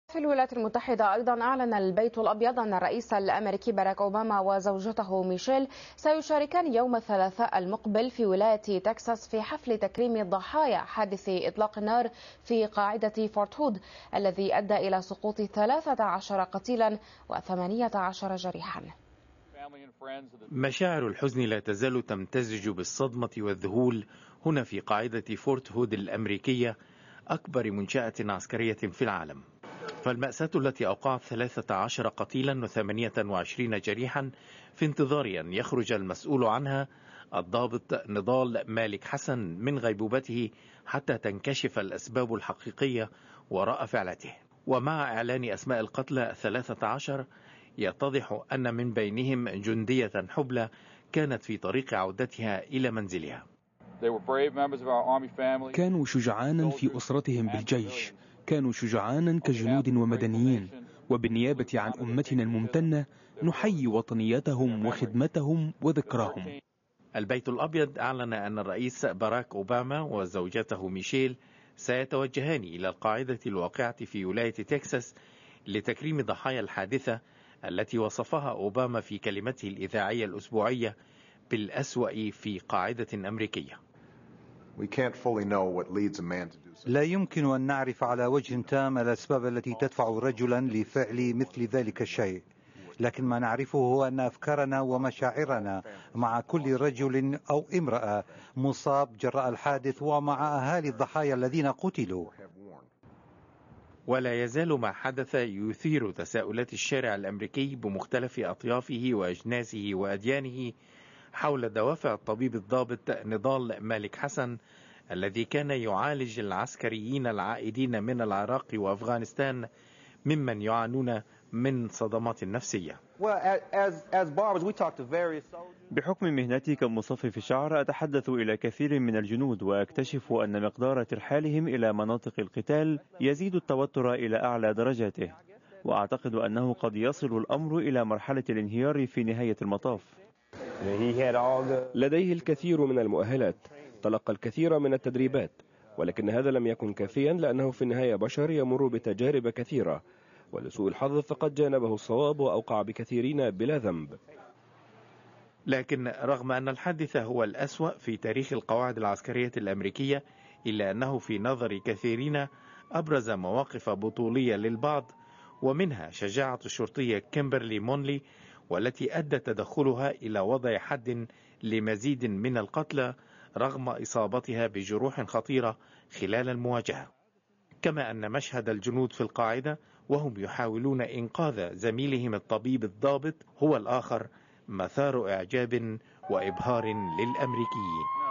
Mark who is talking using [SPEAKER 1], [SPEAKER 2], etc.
[SPEAKER 1] في الولايات المتحدة أيضا أعلن البيت الأبيض أن الرئيس الأمريكي باراك أوباما وزوجته ميشيل سيشاركان يوم الثلاثاء المقبل في ولاية تكساس في حفل تكريم ضحايا حادث إطلاق النار في قاعدة فورت هود الذي أدى إلى سقوط 13 قتيلا و18 جريحا.
[SPEAKER 2] مشاعر الحزن لا تزال تمتزج بالصدمة والذهول هنا في قاعدة فورت هود الأمريكية، أكبر منشأة عسكرية في العالم. فالمأساة التي أوقعت 13 قتيلا و28 جريحا في انتظار أن يخرج المسؤول عنها الضابط نضال مالك حسن من غيبوبته حتى تنكشف الأسباب الحقيقية وراء فعلته. ومع إعلان أسماء القتلى 13 يتضح أن من بينهم جندية حبلى كانت في طريق عودتها إلى منزلها.
[SPEAKER 3] كانوا شجعانا في أسرتهم بالجيش، كانوا شجعانا كجنود ومدنيين، وبالنيابة عن أمتنا الممتنة نحيي وطنيتهم وخدمتهم وذكراهم.
[SPEAKER 2] البيت الأبيض أعلن أن الرئيس باراك أوباما وزوجته ميشيل سيتوجهان إلى القاعدة الواقعة في ولاية تكساس لتكريم ضحايا الحادثة التي وصفها أوباما في كلمته الإذاعية الأسبوعية بالأسوأ في قاعدة أمريكية.
[SPEAKER 4] لا يمكن أن نعرف على وجه تام الأسباب التي تدفع رجلا لفعل مثل ذلك الشيء، لكن ما نعرفه هو أن أفكارنا ومشاعرنا مع كل رجل أو امرأة مصاب جراء الحادث ومع أهالي الضحايا الذين قتلوا.
[SPEAKER 2] ولا يزال ما حدث يثير تساؤلات الشارع الأمريكي بمختلف أطيافه وأجناسه وأديانه حول دوافع الطبيب الضابط نضال مالك حسن الذي كان يعالج العسكريين العائدين من العراق وأفغانستان ممن يعانون من صدمات نفسية.
[SPEAKER 5] بحكم مهنتي كمصفف الشعر أتحدث إلى كثير من الجنود وأكتشف أن مقدار ترحالهم إلى مناطق القتال يزيد التوتر إلى أعلى درجاته، وأعتقد أنه قد يصل الأمر إلى مرحلة الانهيار في نهاية المطاف.
[SPEAKER 6] لديه الكثير من المؤهلات، تلقى الكثير من التدريبات، ولكن هذا لم يكن كافيا لأنه في النهاية بشر يمر بتجارب كثيرة، ولسوء الحظ فقد جانبه الصواب وأوقع بكثيرين بلا ذنب.
[SPEAKER 2] لكن رغم أن الحادث هو الأسوأ في تاريخ القواعد العسكرية الأمريكية، إلا أنه في نظر كثيرين أبرز مواقف بطولية للبعض، ومنها شجاعة الشرطية كيمبرلي مونلي، والتي أدى تدخلها إلى وضع حد لمزيد من القتلى رغم إصابتها بجروح خطيرة خلال المواجهة. كما أن مشهد الجنود في القاعدة وهم يحاولون إنقاذ زميلهم الطبيب الضابط هو الآخر مثار إعجاب وإبهار للأمريكيين.